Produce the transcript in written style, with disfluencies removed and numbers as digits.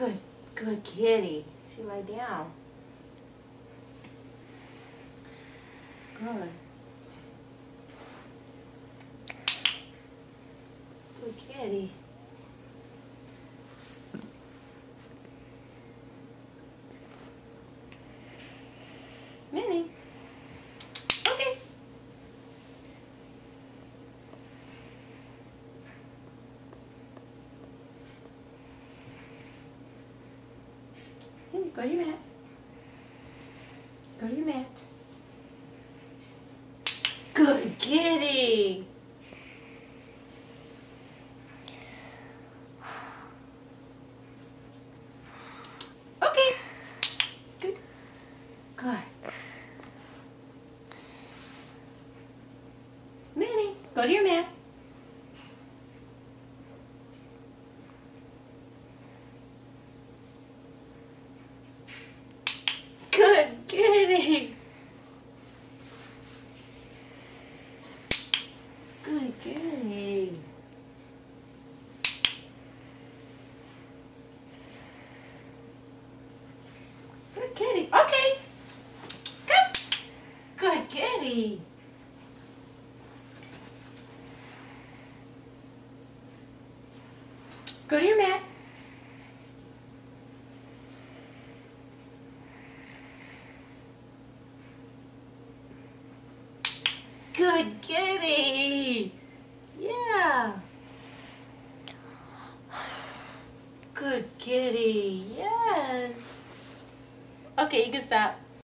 Good, good kitty. She lay down. Good. Good kitty. Minnie. Okay. Minnie, go to your mat. Go to your mat. Good kitty. Okay. Good. Good. Minnie, go to your mat. Good kitty. Good kitty. Good kitty. Okay. Good. Good kitty. Go to your mat. Good kitty. Yeah. Good kitty. Yes. Okay, you can stop.